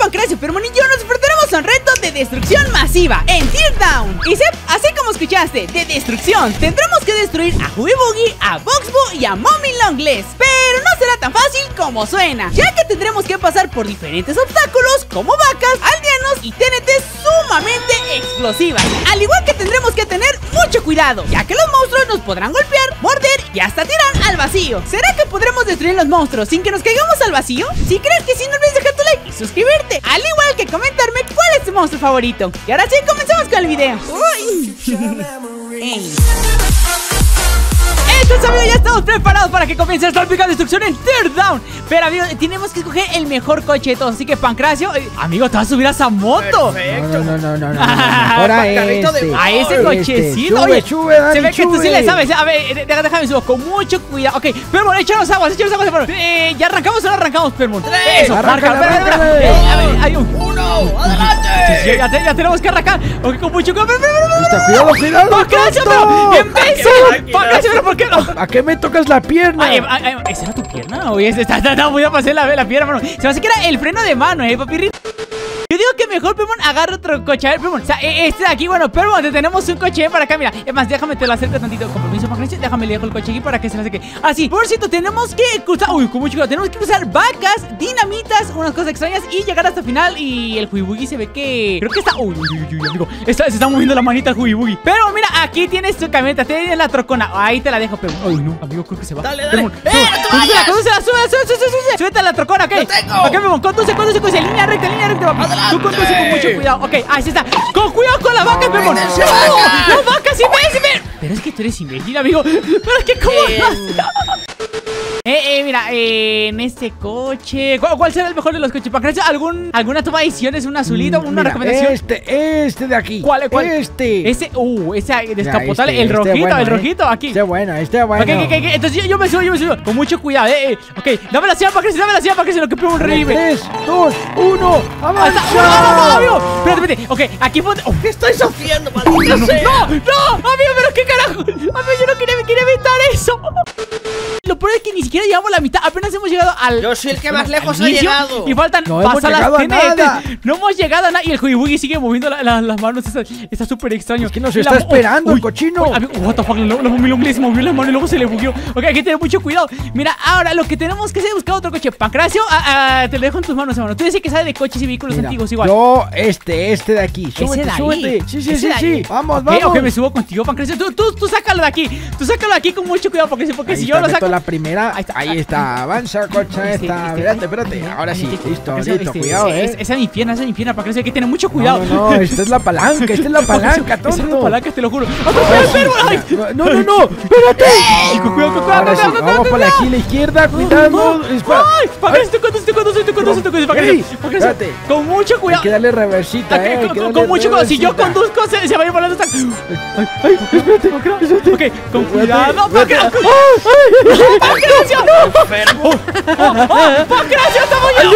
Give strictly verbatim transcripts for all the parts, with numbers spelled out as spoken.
Pancracio, Permon y yo nos enfrentaremos a un reto de destrucción masiva en Teardown. Y sí, así como escuchaste, de destrucción. Tendremos que destruir a Huey Boogie, a Boxboo y a Mommy Longlegs. Pero no será tan fácil como suena, ya que tendremos que pasar por diferentes obstáculos como vacas, aldeanos y T N T sumamente explosivas. Al igual que tendremos que tener mucho cuidado, ya que los monstruos nos podrán golpear, morder y hasta tirar al vacío. ¿Será que podremos destruir los monstruos sin que nos caigamos al vacío? Si crees que sí, no olvides dejar tu like y suscribirte, al igual que comentarme cuál es tu monstruo favorito. Y ahora sí, comencemos con el video. Uy. Hey. Entonces, amigos, ya estamos preparados para que comience esta épica destrucción en Teardown. Pero, amigos, tenemos que escoger el mejor coche de todos. Así que, Pancracio, eh, amigo, te vas a subir a esa moto. Perfecto. No, no, no, no, no, no. Ahora este, a ese cochecito. Sube, Oye, sube, Dani, se ve que sube. tú sí le sabes. A ver, déjame subir con mucho cuidado. Ok, Permon, échanos aguas, échanos aguas, Permon. Eh, ¿ya arrancamos o no arrancamos, Permon? Tres. Eso, Arranca, marca, arranca, espera, arranca. espera. Eh, a ver, hay un... ¡Uno! ¡Adelante! Sí, sí, ya, te, ya tenemos que arrancar. Ok, con mucho cuidado. Está, cuidado, cuidado. Pancracio, pero en vez de... Pancracio, pero ¿por qué no? ¿A qué me tocas la pierna? Ay, ay, ay, ¿esa era tu pierna? Oye, está, está, está muy a pasar la, la pierna, mano. Se me hace que era el freno de mano, eh, papirri. Yo digo que mejor, Permon, agarra otro coche. A ver, Permon, o sea, este de aquí, bueno, Permon, te tenemos un coche para acá, mira. Es más, déjame te lo acerco tantito. Con permiso, Pancracio, déjame le dejo el coche aquí para que se me acerque. Así, por cierto, tenemos que cruzar. Uy, con mucho cuidado. Tenemos que cruzar vacas, dinamitas, unas cosas extrañas y llegar hasta el final. Y el Huey Boogie se ve que. Creo que está. Uy, uy, uy, uy, amigo. Está, se está moviendo la manita el Huey Boogie. Pero mira, aquí tienes tu camioneta, tienes la trocona. Ahí te la dejo, Permon. Uy, no, amigo, creo que se va. Dale, dale. Permon, ¡Eh, no te condúcela, vayas! condúcela, sube, sube, sube, sube, sube. Súbete a la trocona, ¿ok? ¡Lo tengo! Ok, Permon, conduce, conduce, conduce. En línea recta, en línea recta, papi. ¡Adelante! Tú conduce con mucho cuidado. Ok, ahí sí está. Con cuidado con la vaca, Permon. ¡No! ¡Vénganse, vacas! ¡Las vacas, imbécil! Pero es que tú eres imbécil, amigo. Pero es que, ¿cómo Eh. vas? Eh, eh, mira, eh, en este coche. ¿Cuál, cuál será el mejor de los coches? ¿Pancracio? ¿Algún, ¿Alguna toma de decisiones? ¿Una azulita? ¿Una Mira, recomendación? Este, este de aquí. ¿Cuál, cuál? Este. Ese, uh, ese descapotable, Mira, el este, rojito, este bueno, el eh. rojito, aquí. Este bueno, este bueno. Ok, ok, ok, entonces yo, yo me subo, yo me subo. Con mucho cuidado, eh, eh. Ok, dame la silla, Pancracio, dame la silla, Pancracio, lo que pruebo un revive. tres, dos, uno, Ahí está. avanza. ¡No, no, no, amigo! Espérate, espérate. Ok, aquí fue. Oh, ¿Qué estáis haciendo, maldita sea? ¡No! ¡No! Amigo, pero qué carajo. Amigo, yo no quería, quería evitar eso. Lo peor es que ni siquiera llegamos a la mitad. Apenas hemos llegado al. Yo soy el que más al lejos ha inicio, llegado. Y faltan No hemos pasar las llegado a T N T. nada. No hemos llegado a nada. Y el Huey Boogie sigue moviendo la- la- las manos. Está- Está súper extraño. Es que nos Y está la- esperando el cochino. Uy, amigo, what the fuck. La, la Mommy Longlegs se movió la mano y luego se le bugueó. Ok, hay que tener mucho cuidado. Mira, ahora lo que tenemos que hacer es buscar otro coche. Pancracio, ah, ah, te lo dejo en tus manos, hermano. Tú dices que sabes de coches y vehículos Mira, antiguos igual. yo, este, este de aquí. Ese Súbete, de ahí. súbete. Sí, sí, Ese sí, de sí. ahí. Vamos, Ok, vamos. ok, me subo contigo, Pancracio. Tú, tú, tú sácalo de aquí. Tú sácalo de aquí con mucho cuidado. Porque, porque Ahí si está, yo lo meto saco. la primera. Ahí está. Ahí está. Avanza, cocha Este, esta. este, Espérate, espérate. Ahora sí. este, Listo, este, listo. este, Cuidado, es- eh. Esa es mi pierna, esa es mi pierna, Pancracio. Hay que tener mucho cuidado. No, no, no. Esta es la palanca. Esta es la palanca, Esa es la tonto. palanca, te lo juro. Ah, ¡Ay, sí, ay, mira. No, no, no. Espérate. ay! Con cuidado, con cuidado, Ahora sí. con cuidado, Vamos con por cuidado. aquí a la izquierda. Cuidado. Dispara. ¡Ay! Pancracio, te conduce, te conduce, te conduce, te conduce, Pancracio. Ey, Pancracio, espérate. con mucho Hay cuidado. que darle reversita, Ok, eh. hay con, que con- darle con mucho cuidado. Si yo reversita. conduzco, se, se va a ir volando. Hasta... Ay, ay, espérate, espérate. Ok, con cuidado. Espérate. Pancracio. Ay, ay, ¡Pancracio! Enfermo. ¡Oh, oh! ¡Pancracio, estamos ya!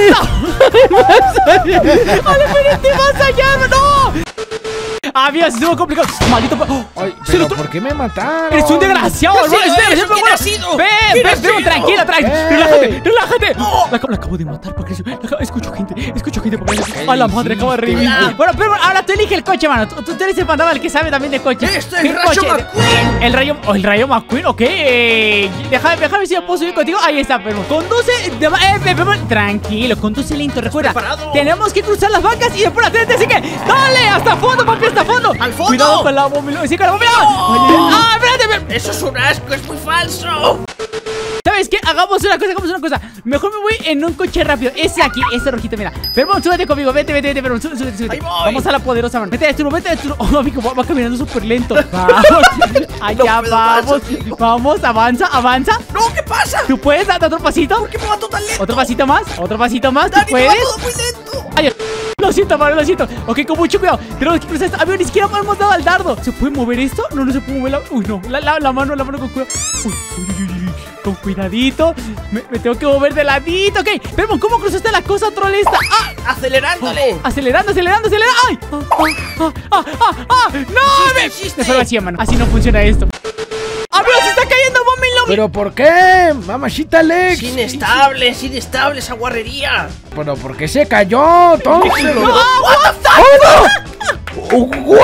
¡Al infinito y más allá! ¡No! Amigo, se estuvo complicado. Maldito. Oh, Ay, se pero lo to- ¿por qué me mataron? Eres un desgraciado, ¿Qué ha ¿no? sido Es un eso? desgraciado, ¿Quién bueno. ha sido? Ven, ¿Quién ha ven, ven, sido? tranquila, tranquila. ¡Ey! Relájate, relájate. La, acabo- la acabo de matar, Pancracio. La acabo- Escucho gente, escucho gente. Pancracio. A la madre, acabo de revivir. hiciste? Bueno, pero ahora tú elige el coche, mano. Tú, tú eres el fantasma, el que sabe también de coches. Este es ¿Qué el Rayo coche? McQueen. El rayo, oh, el rayo McQueen, ok. eh, Déjame, déjame ver si yo puedo subir contigo. Ahí está, pero conduce. de- eh, eh, eh, tranquilo, conduce lento. Recuerda, preparado? tenemos que cruzar las vacas y después la gente. Así que, dale, hasta fondo, papi, hasta fondo. ¡Al fondo! Cuidado con la bomba. Sí, con la bomba. ¡No! Ah, espérate, espérate. Eso es un asco, es muy falso. ¿Sabes qué? Hagamos una cosa, hagamos una cosa. Mejor me voy en un coche rápido. Ese aquí, ese rojito, mira. Pero súbete conmigo, vete, vete, vete, pero súbete, súbete, súbete. Ahí voy. Vamos a la poderosa, mano. Vete de turno, vete de turno. Oh, amigo, va, va caminando súper lento. Vamos. Allá puedo vamos. más. Vamos, avanza, avanza. No, ¿qué pasa? ¿Tú puedes dar otro pasito? ¿Por qué me mato tan lento? Otro pasito más, otro pasito más. ¿Tú Dani, me va puedes? todo muy lento. Ay, lo siento, mano, lo siento. Ok, con mucho cuidado. Tenemos que cruzar esto. Amigo, ni siquiera hemos dado al dardo. ¿Se puede mover esto? No, no se puede mover la... Uy, no. La, la, la mano, la mano con cuidado. Uy, uy, uy, uy, uy. Con cuidadito. Me, me tengo que mover de ladito. Ok, Permon, ¿cómo cruzaste la cosa trolesta? ¡Ah! Acelerándole. Acelerando, acelerando, acelerando. ¡Ay! ¡Ah, ah, ah, ah, ah! ¡No! Hiciste, Me... hiciste. Me salgo así, mano. Así no funciona esto. ¡Amigo, se está cayendo Mommy ¿Pero por qué? Mamachita Alex. Es inestable, es inestable esa guarrería. ¿Pero por qué se cayó? Entonces. ¡No! ¡Oh, no! ¡Oh, wow!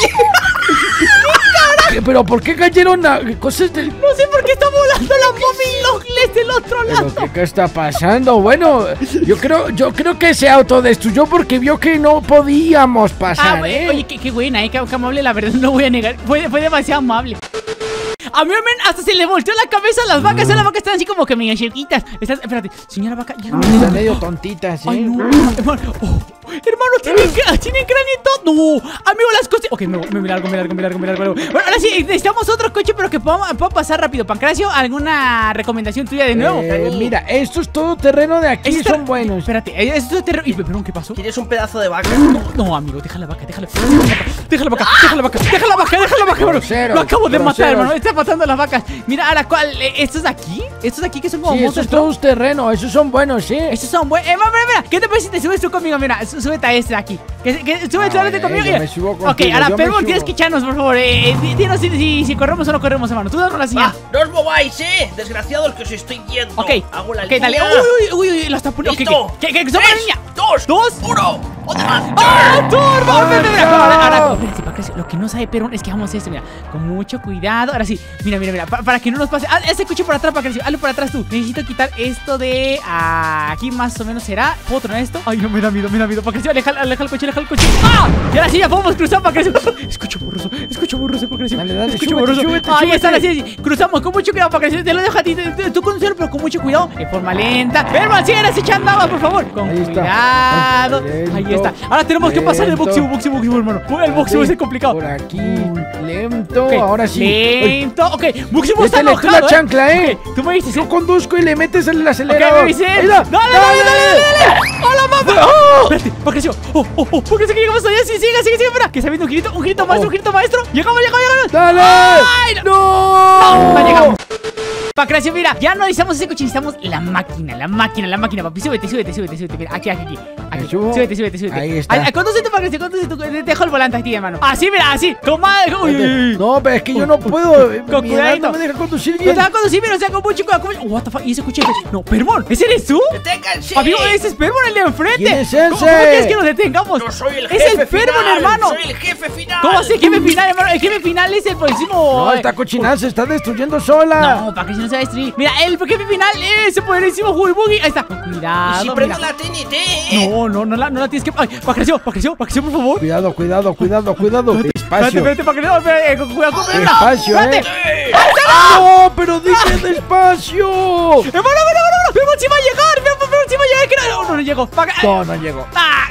¿Qué? ¿Pero por qué cayeron a cosas del...? No sé por qué está volando la Mommy Longless del otro lado. ¿Pero qué, qué está pasando? Bueno, yo creo yo creo que se autodestruyó porque vio que no podíamos pasar, Ah, ¿eh? oye, qué, qué buena, eh, qué, qué amable, la verdad, no voy a negar. Fue, fue demasiado amable. A mí, men, hasta se le volteó la cabeza a las vacas. Mm. Las vacas están así como que medio chiquitas. Estás, espérate, señora vaca, ya no. Están medio tontitas, ¿eh? Ay, no, hermano, oh, hermano, tienen, tienen cráneo y todo. No, amigo, las cosas. Ok, me, me, me largo, me largo, me largo, me largo. Bueno, ahora sí, necesitamos otro coche, pero que pueda pasar rápido. Pancracio, ¿alguna recomendación tuya de nuevo? Eh, mira, estos todo terreno de aquí Esto- son buenos. Espérate, esto es terreno. Perdón, ¿qué pasó? ¿Tienes un pedazo de vaca? No, no, amigo, deja la vaca, déjala. Deja la vaca, deja la vaca, deja la vaca, deja la vaca, hermano. Groseros, Lo acabo de matar, groseros. hermano. Está matando a las vacas. Mira, ahora, ¿cuál? Eh, ¿Estos de aquí? ¿Estos de aquí que son como Sí, estos monstruos? todos terreno, esos son buenos, ¿sí? Estos son buenos. Eh, mira, mira, ¿qué te parece si te subes tú conmigo? Mira, sú- súbete a este de aquí. Que, que, súbete, Ah, súbete eh, conmigo. yo me subo contigo, Ok, ahora, yo me Permon, subo. tienes que echarnos, por favor. Eh, eh, dinos si, si, si corremos o no corremos, hermano. Tú das la señal. ¡Ah! ¡No os mováis, eh! Desgraciado el que os estoy viendo. Ok, Hago la ok, línea. dale. Uy, uy, uy, uy, la está poniendo. Listo. Ok, ¿qué, qué, qué, somos Tres, niña? dos, ¿Dos? uno. ¡Otra! ¡Ah, turbo! ¡Ah, Mira, mira, no! ahora, ahora, espérense, Pancracio, lo que no sabe Perón es que vamos a esto, mira, con mucho cuidado. Ahora sí, mira, mira, mira, pa- para que no nos pase. Ah, ese coche por atrás, Pancracio, hazlo por atrás tú. Necesito quitar esto de aquí más o menos será. ¿Puedo tronar esto? Ay, no, me da miedo, me da miedo, Pancracio, aleja, aleja el coche, aleja el coche. ¡Ah! Y ahora sí, ya podemos cruzar, Pancracio. Escucho borroso, escucho borroso, Pancracio. Dale, dale, escucho súbete, borroso. súbete, Ahí está, súbete. así, así. Cruzamos con mucho cuidado, Pancracio. Te lo dejo a ti, te- te- tú conducir, pero con mucho cuidado. De forma lenta. Perman, síguenos echando agua, por favor. Con Ahí está. cuidado. Lento, Ahí está. Ahora tenemos que pasar el lento. boxeo, boxeo, boxeo, hermano. El boxeo es complicado. Por aquí, lento, Ok, ahora sí. Ay, lento. Ok, Buximo está métele tú enojado, la chancla, ¿eh? Ok, tú me dices, yo conduzco y le metes el Ok, acelerador. me dices. Ahí Dale, va, dale, dale, dale, dale. ¡Hola, mamá! ¡Oh! Espérate, Pancracio. Oh, oh, oh. Pancracio, que llegamos allá. Sí, sigue, sigue, sigue. Espera. Que está viendo un grito, un grito maestro, un grito maestro. Llegamos, llegamos, llegamos. ¡Dale! ¡Ay, no! ¡No! No llegamos. Pancracio, mira, ya no necesitamos ese coche, necesitamos la máquina, la máquina, la máquina, papi. Súbete, súbete, súbete, súbete. Mira, aquí, aquí, aquí. Aquí. ¿Me subo? Súbete, súbete, súbete. Ahí está. Ay, ay, conduce tú, Pancracio, conduce tú. Te dejo el volante a ti, hermano. Así, mira, así. Con madre. Uy, uy, uy. No, pero es que yo no puedo. eh, Con mi edad cuidadito. no me deja conducir No bien. te va a conducir, pero o sea, con mucho cuidado. con mucho- What the fuck, ¿y ese coche? No, Permon, ¿ese eres tú? ¡Deténganse! Amigo, ese es Permon, el de enfrente. ¿Quién es ¿Cómo, ese? ¿Cómo quieres que nos detengamos? ¡Yo soy el Es jefe el Permon, final! hermano. ¡Soy el jefe final! ¿Cómo hace el jefe final, hermano? El jefe final es el próximo. No, esta cochinada se está destruyendo sola. No, para que si no se va a destruir. Mira, el jefe final es ese poderísimo Huey Boogie. Ahí está. Con cuidado. ¿Y si prendo mira. la T N T? No, no, no la, no la tienes que. Ay, Pancracio, Pancracio, Pancracio, por favor. Cuidado, cuidado, cuidado, cuidado. Espérate, Despacio. espérate, Pancracio. Espérate, con cuidado, con cuidado. Despacio, Espérate. eh. No, pero dije despacio. Hermano, hermano, hermano. Permon sí va a llegar. Permon sí va a llegar. que No, no, no llegó. Pac- No, no llegó. ¡Ah!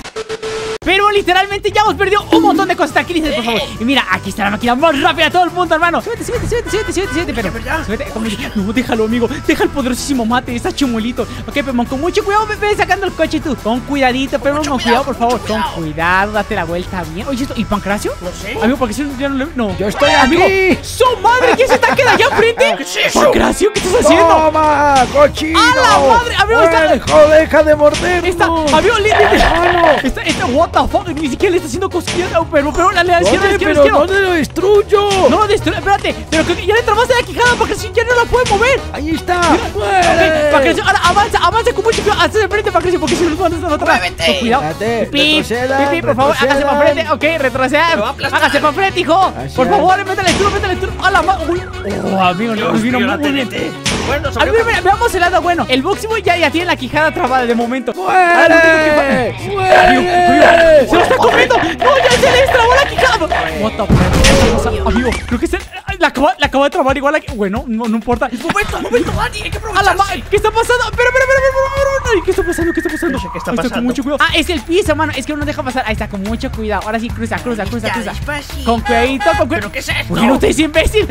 Pero literalmente ya hemos perdido un montón de cosas. Tranquilízate, por favor. Y mira, aquí está la máquina más rápida de todo el mundo, hermano. Súbete, súbete, súbete, súbete, súbete, súbete, pero ¿verdad? súbete, como- no, déjalo, amigo. Deja el poderosísimo mate, está chumuelito. Ok, Permon, con mucho cuidado, ve, ve sacando el coche tú. Con cuidadito, Permon, con cuidado, mucho cuidado, por favor. mucho Con cuidado. cuidado, date la vuelta bien. Oye, esto, ¿y Pancracio? No sé. Amigo, Pancracio ya no le. No. Yo estoy Amigo, aquí. ¡su madre! ¿Quién se está quedando allá enfrente? ¿Qué es eso? Pancracio, ¿qué estás haciendo? ¡Toma, cochino! ¡A la madre! Amigo, está- ¡Hijo, deja de mordernos! Está, amigo, le, le, le- ¡Mano! Está, está, what the fuck, ni siquiera le está haciendo cosquillas, pero, pero, la, la izquierda, la ¿Dónde? izquierda, ¡Pero izquierda. dónde lo destruyo! No lo destruye, espérate, pero que ya le trabaste la quijada porque si ya no la puede mover. ¡Ahí está! Ok, ¡Muere! Pancracio, ahora avanza, avanza con mucho cuidado, hazte de frente, Pancracio, porque si no nos van a estar atrás. ¡Muévete! Con cuidado. Espérate, Pip, retrocedan, pip, por favor, hágase retrocedan. para frente, ok, retroceda. Me va a aplastar. Hágase para frente, hijo. Así Por es. favor, métale el turno, métale el turno. A la madre. Uy, oh, amigo, no, Dios vino mío, la muy bien. T N T. Bueno, A ver, ve- veamos el lado bueno. El Boximo ya, ya tiene la quijada trabada de momento. ¡Muere! Ahora lo único que fa- Amigo, ¡Muere! ¡se lo está comiendo! ¡No, ya se le destrabó la quijada! What the fuck? Amigo, creo que se la acaba, la acaba de trabar igual a que... Bueno, no, no importa. ¡Momento, momento, Dani! ¡Hay que ¡A la aprovecharse! madre! ¿Qué está pasando? ¡Espera, espera, espera, espera, espera, espera! Ay, ¿qué está pasando? ¿Qué está pasando? No sé qué está Ahí pasando. con mucho cuidado. Ah, es el piso, mano. Es que uno deja pasar. Ahí está, con mucho cuidado. Ahora sí, cruza, cruza, cruza, Ya, cruza. despacito. Con cuidadito, con cuidado. ¿Pero qué es esto? ¿Por qué no te dices imbécil?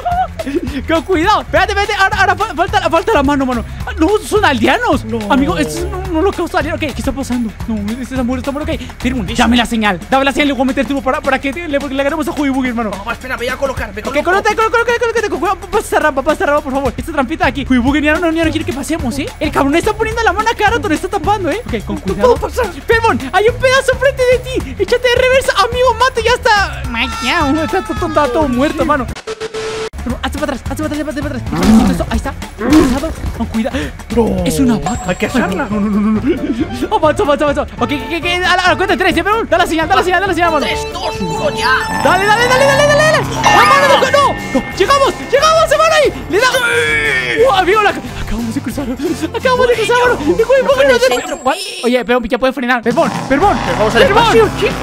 Con cuidado. Espérate, espérate. Ahora, ahora fa- falta, falta la mano, mano. Ah, no, son aldeanos. No. Amigo, estos no, no lo causa aldeano. Ok, ¿qué está pasando? No, este está muerto, está muerto. Ok, Firmun, dame la señal. Dame la señal. Le voy a meter turbo para, para que le, le agarremos a Huey Boogie, hermano. No, espera, me voy a colocar, me Ok, coloco. colócate, colócate, colócate, colócate, con cuidado, pasa esta rampa, pasa esta rampa, por favor. Esta trampita de aquí. Huey Boogie ya no, ya no quiere que pasemos, ¿eh? El cabrón está poniendo la mano a cada rato, le está tapando, ¿eh? Ok, con cuidado. puedo pasar. Permon, hay un pedazo frente de ti. Échate de reversa, amigo, mato, ya está. Ay, ya, está, está, está todo muerto, hermano. Pero, hazte para atrás, hazte para atrás, hazte para atrás. Necesito esto, ahí está. Cuidado, con cuidado. Es una vaca. Hay que hacerla. No, no, no, no, no. Avanza, avanza, avanza. Ok, que, que, a la, a la cuenta de tres, ¿eh? Pero, dale la señal, dale la señal, dale la señal, mano. tres, dos, uno, ya. Dale, dale, dale, dale, dale, dale. ¡Vámonos, no, no! ¡No! ¡Llegamos! ¡Llegamos, se van ahí! ¡Le da! ¡Uh, amigo! La... Acabamos de cruzar. Acabamos de cruzar, mano. ¡Y güey, no, no, centro, no, Oye, pero ya puede frenar. Perdón, perdón. Vamos al espacio, chico.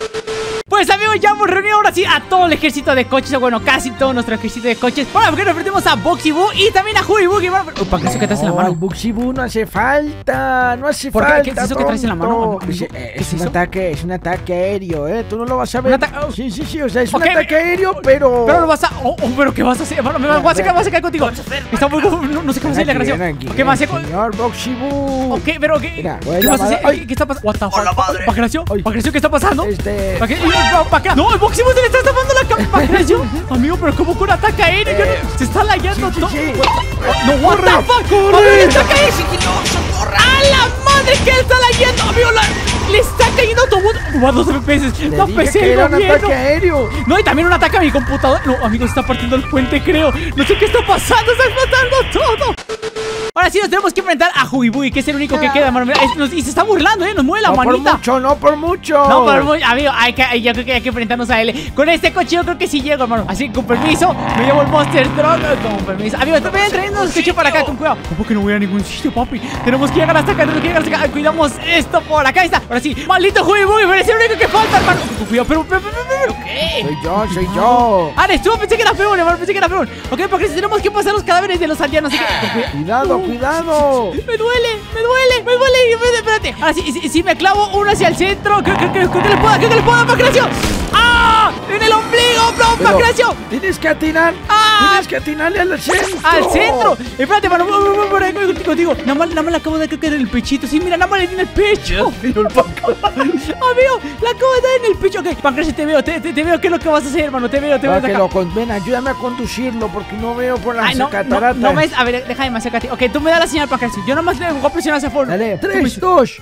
Pues amigos, ya hemos reunido ahora sí a todo el ejército de coches, o bueno, casi todo nuestro ejército de coches, para que nos enfrentemos a Boxy Boo y también a Huey Boogie. ¿Para qué eso que traes en la mano? Boxy Boo no hace falta, no hace ¿Por qué? falta. ¿Qué es eso que traes en la mano? Es, ¿Qué es es un eso? ataque, es un ataque aéreo, ¿eh? Tú no lo vas a ver. ¿Un ataque? Oh. Sí, sí, sí, o sea, es Ok, un ataque aéreo, pero... Pero lo vas a... Oh, oh, pero ¿qué vas a hacer? Hermano, me voy a sacar, voy a sacar contigo. Está muy... No, no sé qué va a hacer la Ven gracia. aquí, ¿Qué va a hacer? señor Boxy Boo. Ok, pero ¿qué? Mira, voy a ¿Qué vas a llamar- hacer? Ay. ¿Qué, qué está pasando? What the fuck? Hola, madre. ¿Pacracio? Ay. ¿Pacracio qué está pasando? Este... ¿Para qué? ¿Para acá? No, el Boxy Boo se le está tapando la cama. ¿Pacracio? Amigo, pero ¿cómo con ataque aéreo? Yo no- Se está lagueando Sí, todo. sí, No, what the fuck. corre. A ver, le está cayendo. Sigiloso, corra. ¡A la madre que está lagueando! Amigo, la... le está cayendo autobús. No, dos F P S. Te No dije pensé que el era un gobierno. ataque aéreo. No, y también un ataque a mi computadora. No, amigo, se está partiendo el puente, creo. No sé qué está pasando, está explotando todo. Ahora sí nos tenemos que enfrentar a Huey Boogie, que es el único que queda, mano. Mira, es- nos- y se está burlando, ¿eh? Nos mueve la No por manita. mucho, no por mucho. No, pero muy, amigo, hay que, yo creo que hay que enfrentarnos a él. Con este coche yo creo que sí llego, hermano. Así que con permiso, me llevo el Monster Truck. Con permiso. Amigo, te voy a trayendo el coche para acá, con cuidado. ¿Cómo que no voy a ningún sitio, papi? Tenemos que llegar hasta acá, tenemos que llegar hasta acá. Cuidamos esto por acá, ahí está. Ahora sí, maldito Huey Boogie, pero es el único que falta, hermano. Con cuidado, pero, pero, pero, pero. ¿Qué? Soy yo, soy yo. Ah, eres tú, pensé que era peón, hermano, pensé que era peón. Ok, porque tenemos que pasar los cadáveres de los aldeanos. Así que, con cuidado. Cuidado, cuidado. Me duele, me duele, me duele. Espérate, espérate. Ahora sí, si, si me clavo uno hacia el centro, creo, creo, creo, creo que le puedo, creo que le puedo dar Pacracio. ¡Ah! ¡En el ombligo, bro! Pero ¡Pacracio! Tienes que atinar. ¡Ah! Tienes que atinarle al centro. ¡Al centro! Espérate, mano, voy, voy, voy, por ahí, contigo, contigo. Nada más, nada más le acabo de caer en el pechito. Sí, mira, nada más le di en el pecho. Pero el Paco. Amigo, le acabo de dar en el pecho. Ok, Pacracio, te veo, te, te, te veo. ¿Qué es lo que vas a hacer, hermano? Te veo, te veo. Para que acá. lo con... Ven, ayúdame a conducirlo porque no veo por las Ay, no, no, cataratas. no ves. A ver, déjame acércate. Ok, tú me das la señal, Pacracio. Yo nomás le voy a presionar hacia afuera. Dale, tres, dos,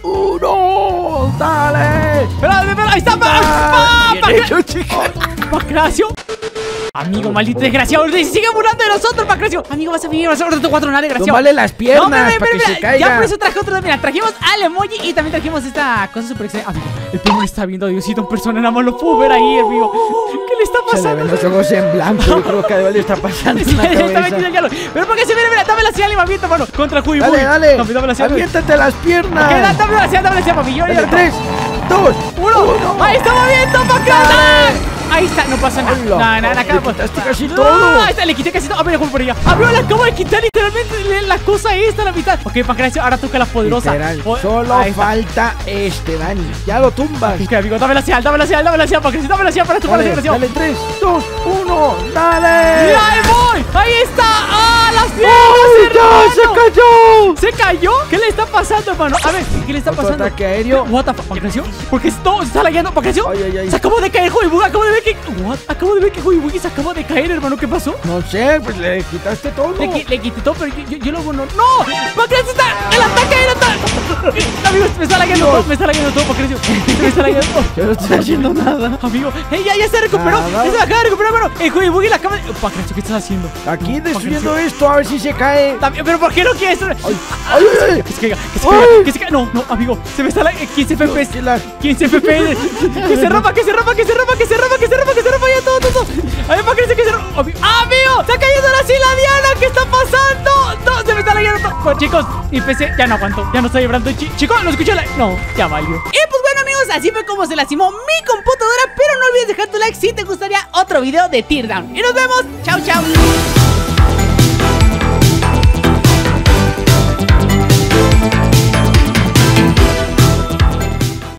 uno, dale. Espera, espera, ahí está, pa- Ah, ah, bien Pacracio. hecho, chica. Pacracio. Amigo, maldito desgraciado. Se sigue burlando de nosotros, Pacracio. Amigo, vas a venir, vas a otro cuatro nada, desgraciado. Tómale las piernas No, espera, para que espera, se espera. caiga. Ya por eso traje otro. Mira, trajimos al emoji y también trajimos esta cosa super extraña. Amigo, el primo le está viendo a Diosito en persona. Nada más lo puedo ver ahí, amigo. ¿Qué le está Se le ven pasando? los ojos en blanco. Yo creo que a Adel le está pasando en la Está metido cabeza. el hielo. Pero porque se viene, mira, dame la señal y me aviento, mano. Contra Huey Dale, Boogie. dale. Dame, dame la señal. Aviéntate las piernas. Ok, da- dame la señal, dame la señal, papi. Yo Dale, ya tres, dos, Uno. uno. Ahí está moviendo, Pacracio. Dale. Ahí está, no pasa nada. Hola. No, nada, nada, Le acá. quitaste casi No, todo. ahí está, le quité casi todo. A ver, voy por allá. A ver, le acabo de quitar literalmente le- la cosa esta a la mitad. Ok, Pacracio, ahora toca la poderosa. Literal, O- solo ahí está. falta este, Dani. Ya lo tumbas. Ok, amigo, dame la señal, dame la señal, dame la señal, Pacracio, dame la señal para tumbar la Dale, señal. dale, tres, dos, uno, dale. ¡Mira, ahí voy! ¡Ahí está! ¡Ah, las piernas, ¡Ay, ya hermano! se cayó! ¿Se cayó? ¿Qué le está pasando, hermano? A ver, ¿qué le está Otro pasando? ataque aéreo. What the fuck, ¿Pacracio? Porque esto se está lagueando, ¿Pacracio? Ay, ay, ay. Se acabó de caer Huey Boogie, acabo de ver que... What? Acabo de ver que Huey Boogie se acaba de caer, hermano, ¿qué pasó? No sé, pues le quitaste todo. Le, qui- le quité todo, pero yo, yo, yo luego no... ¡No! ¡Pacracio está! ¡El ataque aéreo está! Amigos, me está lagueando todo, me está laguando todo, Pacracio. Me está laguando todo. Yo no estoy haciendo nada. Amigo, hey, ya, ya se recuperó. Nada. Ya se acaba de recuperar, hermano. El Huey Boogie la acaba de... Pacracio, ¿qué estás haciendo? Aquí destruyendo esto, a ver si se cae. También, ¿pero por qué no quieres? Ay, ay, ay. Que se caiga, que se Ay. caiga, que se caiga. No, no, amigo, se me está la... quince F P S. Que la- quince F P S. Que se rompa, que se rompa, que se rompa, que se rompa, que se rompa, que se rompa ya todo, todo, todo. A ver, para que se rompa. Amigo, ¡amigo! ¡Está cayendo la sila Diana! ¿Qué está pasando? No, se me está layando todo. Bueno, chicos, mi P C ya no aguanto. Ya no estoy vibrando. Chi- Chicos, ¿lo escuché? La... No, ya valió. Y pues bueno, amigos, así fue como se lastimó mi computadora. Pero no olvides dejar tu like si te gustaría otro video de Teardown. Y nos vemos. Chau, chau.